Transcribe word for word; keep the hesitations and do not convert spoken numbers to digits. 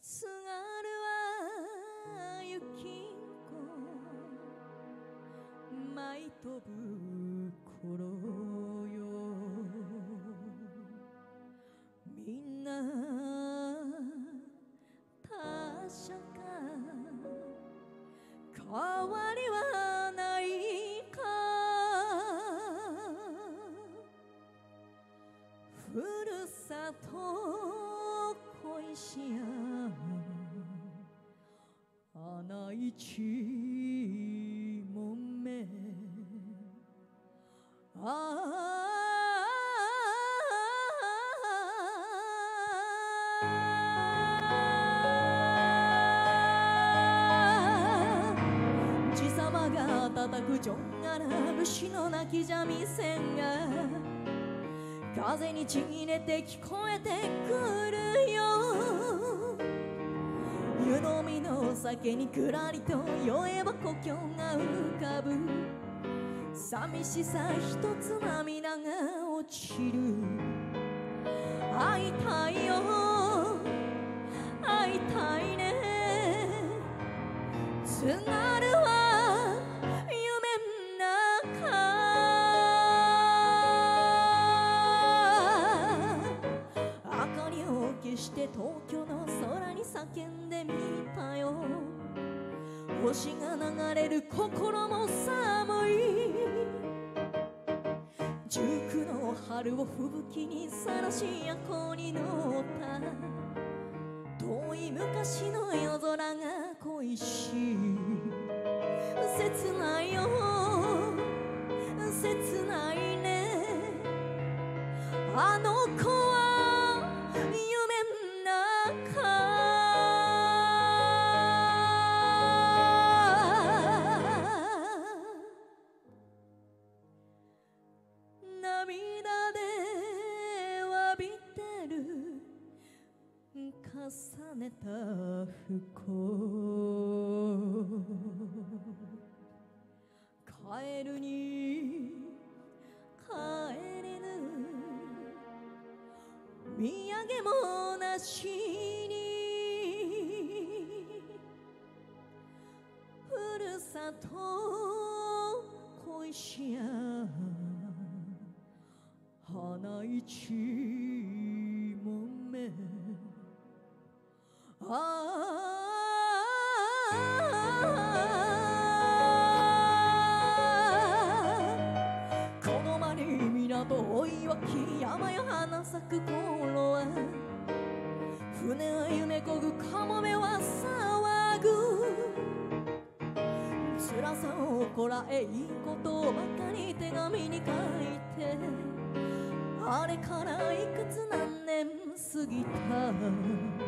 津軽は雪んこ舞い飛ぶ頃よ、みんな確か変わりはないか、ふるさと恋しや穴一問目、ああ爺様が叩くジョンガラ節の泣き三味線が風にちぎれて聞こえてくるよ、湯飲みの酒にくらりと酔えば故郷が浮かぶ、寂しさ一つ涙が落ちる、会いたいよ会いたいね、津軽は夢ん中、明かりを消して東京の空に叫んでみたよ、星が流れる心も寒い、熟の春を吹雪にさらし夜行に乗った、遠い昔の夜空が恋しい、切ないよ切ないね、あの子は夢ん中、涙で詫びてる重ねた不幸、帰るに帰れぬ土産もなしに、ふるさと恋しや花一問目、ああこの間に港追い湧き山よ花咲く頃は、船は夢こぐかもめは騒ぐ、辛さをこらえいいことばかり手紙に書いて、あれからいくつ何年過ぎた